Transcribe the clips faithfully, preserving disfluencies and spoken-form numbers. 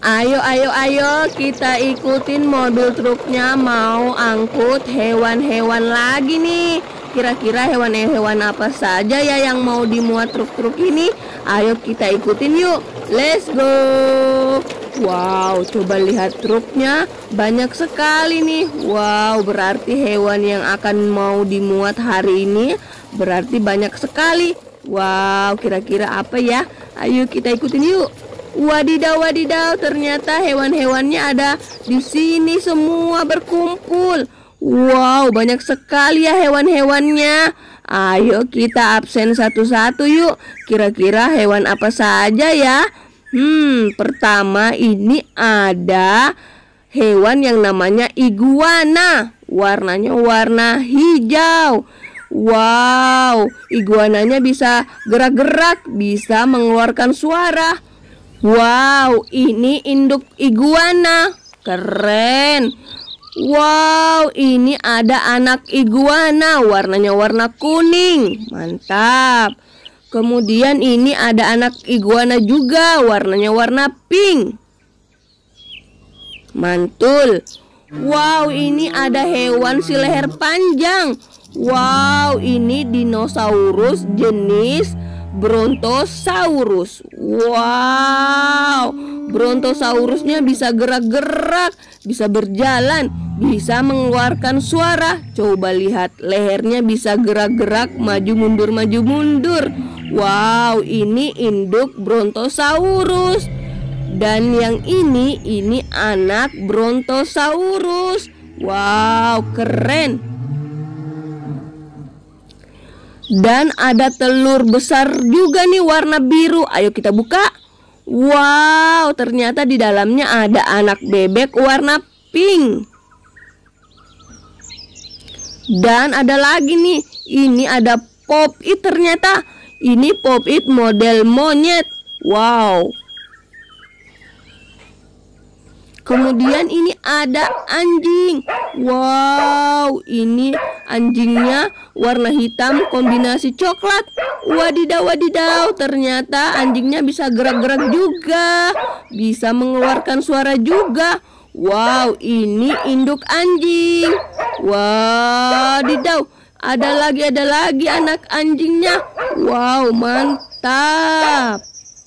Ayo, ayo, ayo, kita ikutin mobil truknya mau angkut hewan-hewan lagi nih. Kira-kira hewan-hewan apa saja ya yang mau dimuat truk-truk ini? Ayo kita ikutin yuk. Let's go. Wow, coba lihat truknya, banyak sekali nih. Wow, berarti hewan yang akan mau dimuat hari ini berarti banyak sekali. Wow, kira-kira apa ya? Ayo kita ikutin yuk. Wadidaw, wadidaw, ternyata hewan-hewannya ada di sini semua berkumpul. Wow, banyak sekali ya hewan-hewannya. Ayo kita absen satu-satu yuk. Kira-kira hewan apa saja ya? Hmm, pertama ini ada hewan yang namanya iguana. Warnanya warna hijau. Wow, iguananya bisa gerak-gerak, bisa mengeluarkan suara. Wow, ini induk iguana. Keren. Wow, ini ada anak iguana. Warnanya warna kuning. Mantap. Kemudian ini ada anak iguana juga. Warnanya warna pink. Mantul. Wow, ini ada hewan si leher panjang. Wow, ini dinosaurus jenis Brontosaurus. Wow, Brontosaurusnya bisa gerak-gerak, bisa berjalan, bisa mengeluarkan suara. Coba lihat, lehernya bisa gerak-gerak, maju mundur, maju mundur. Wow, ini induk Brontosaurus. Dan yang ini, ini anak Brontosaurus. Wow, keren. Dan ada telur besar juga nih warna biru. Ayo kita buka. Wow, ternyata di dalamnya ada anak bebek warna pink. Dan ada lagi nih. Ini ada pop-it ternyata. Ini pop-it model monyet. Wow. Kemudian ini ada anjing. Wow, ini anjingnya warna hitam kombinasi coklat. Wadidaw, wadidaw, ternyata anjingnya bisa gerak-gerak juga, bisa mengeluarkan suara juga. Wow, ini induk anjing. Wadidaw, ada lagi, ada lagi anak anjingnya. Wow, mantap.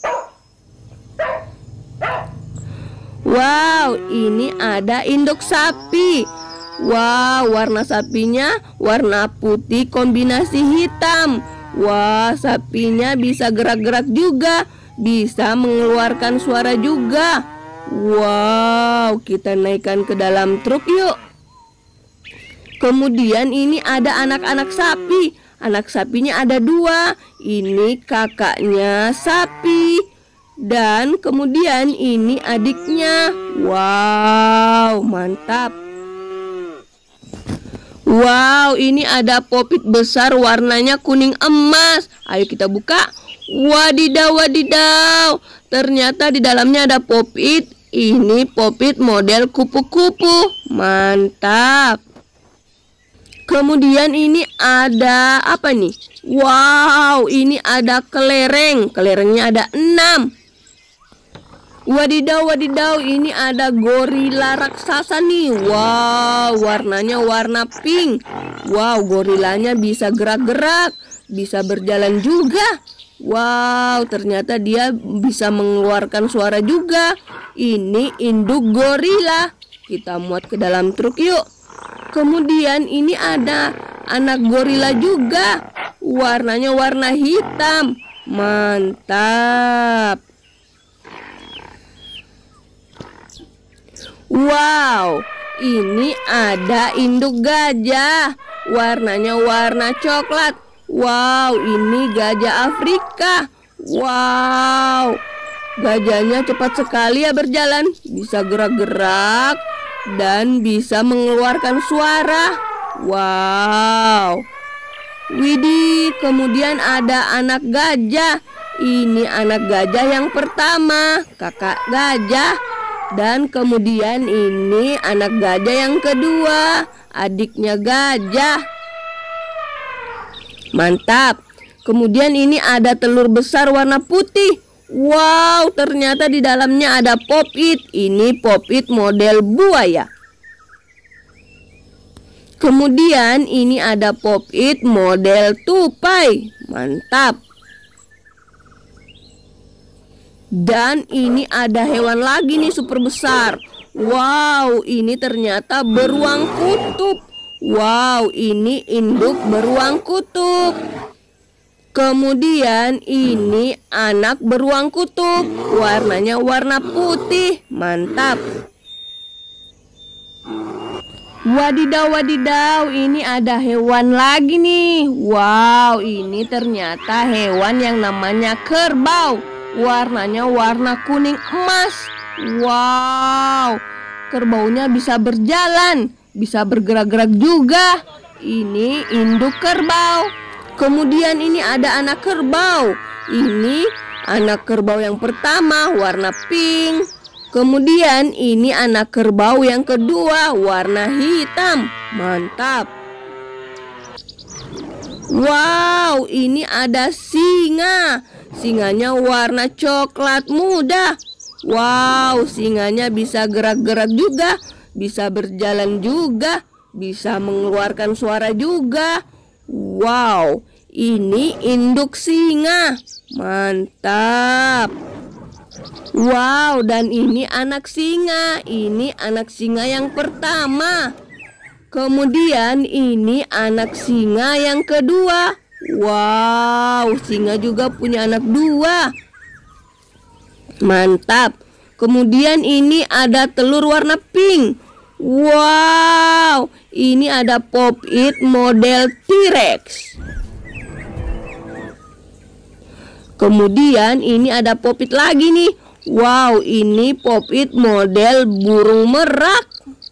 Wow, ini ada induk sapi. Wow, warna sapinya warna putih kombinasi hitam. Wah, sapinya bisa gerak-gerak juga, bisa mengeluarkan suara juga. Wow, kita naikkan ke dalam truk yuk. Kemudian ini ada anak-anak sapi. Anak sapinya ada dua. Ini kakaknya sapi. Dan kemudian ini adiknya. Wow, mantap. Wow, ini ada pop-it besar warnanya kuning emas. Ayo kita buka. Wadidaw, wadidaw. Ternyata di dalamnya ada pop-it. Ini pop-it model kupu-kupu. Mantap. Kemudian ini ada apa nih? Wow, ini ada kelereng. Kelerengnya ada enam. Wadidaw, wadidaw, ini ada gorila raksasa nih. Wow, warnanya warna pink. Wow, gorilanya bisa gerak-gerak, bisa berjalan juga. Wow, ternyata dia bisa mengeluarkan suara juga. Ini induk gorila. Kita muat ke dalam truk yuk. Kemudian ini ada anak gorila juga. Warnanya warna hitam. Mantap. Wow, ini ada induk gajah. Warnanya warna coklat. Wow, ini gajah Afrika. Wow, gajahnya cepat sekali ya berjalan. Bisa gerak-gerak dan bisa mengeluarkan suara. Wow. Widih, kemudian ada anak gajah. Ini anak gajah yang pertama, kakak gajah. Dan kemudian ini anak gajah yang kedua, adiknya gajah. Mantap. Kemudian ini ada telur besar warna putih. Wow, ternyata di dalamnya ada pop-it. Ini pop-it model buaya. Kemudian ini ada pop-it model tupai. Mantap. Dan ini ada hewan lagi nih super besar. Wow, ini ternyata beruang kutub. Wow, ini induk beruang kutub. Kemudian ini anak beruang kutub. Warnanya warna putih. Mantap. Wadidaw, wadidaw, ini ada hewan lagi nih. Wow, ini ternyata hewan yang namanya kerbau. Warnanya warna kuning emas. Wow, kerbaunya bisa berjalan, bisa bergerak-gerak juga. Ini induk kerbau. Kemudian ini ada anak kerbau. Ini anak kerbau yang pertama warna pink. Kemudian ini anak kerbau yang kedua warna hitam. Mantap. Wow, ini ada singa. Singanya warna coklat muda. Wow, singanya bisa gerak-gerak juga, bisa berjalan juga, bisa mengeluarkan suara juga. Wow, ini induk singa. Mantap. Wow, dan ini anak singa. Ini anak singa yang pertama. Kemudian ini anak singa yang kedua. Wow, singa juga punya anak dua. Mantap. Kemudian ini ada telur warna pink. Wow, ini ada pop-it model T-Rex. Kemudian ini ada pop-it lagi nih. Wow, ini pop-it model burung merak.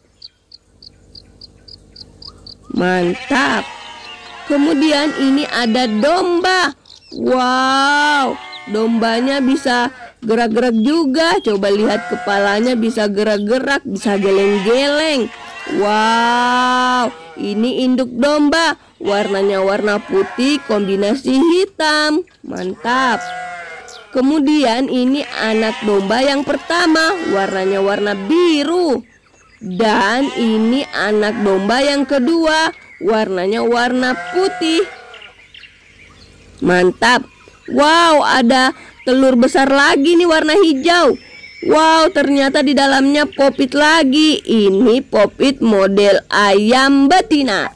Mantap. Kemudian ini ada domba. Wow, dombanya bisa gerak-gerak juga. Coba lihat kepalanya bisa gerak-gerak, bisa geleng-geleng. Wow, ini induk domba. Warnanya warna putih kombinasi hitam. Mantap. Kemudian ini anak domba yang pertama. Warnanya warna biru. Dan ini anak domba yang kedua. Warnanya warna putih. Mantap. Wow, ada telur besar lagi nih warna hijau. Wow, ternyata di dalamnya pop-it lagi. Ini pop-it model ayam betina.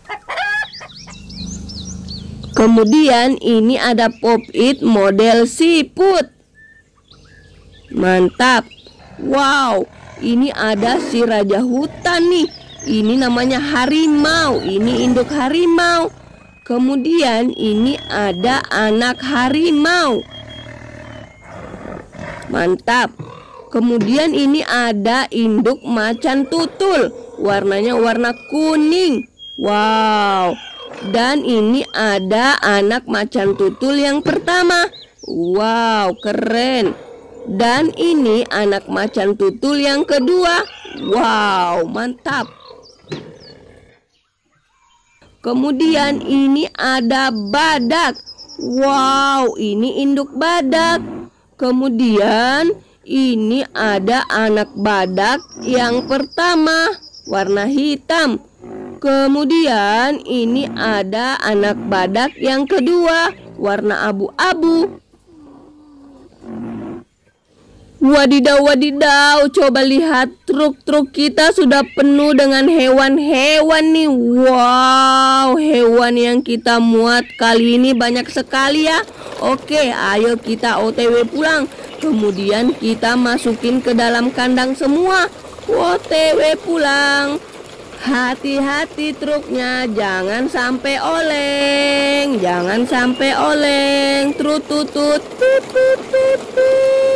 Kemudian ini ada pop-it model siput. Mantap. Wow, ini ada si raja hutan nih. Ini namanya harimau. Ini induk harimau. Kemudian ini ada anak harimau. Mantap. Kemudian ini ada induk macan tutul. Warnanya warna kuning. Wow. Dan ini ada anak macan tutul yang pertama. Wow, keren. Dan ini anak macan tutul yang kedua. Wow, mantap. Kemudian ini ada badak. Wow, ini induk badak. Kemudian ini ada anak badak yang pertama, warna hitam. Kemudian ini ada anak badak yang kedua, warna abu-abu. Wadidaw, wadidaw, coba lihat truk-truk kita sudah penuh dengan hewan-hewan nih. Wow, hewan yang kita muat kali ini banyak sekali ya. Oke, ayo kita O T W pulang. Kemudian kita masukin ke dalam kandang semua. O T W pulang. Hati-hati truknya, jangan sampai oleng. Jangan sampai oleng. Trut tut tut tut tut tut.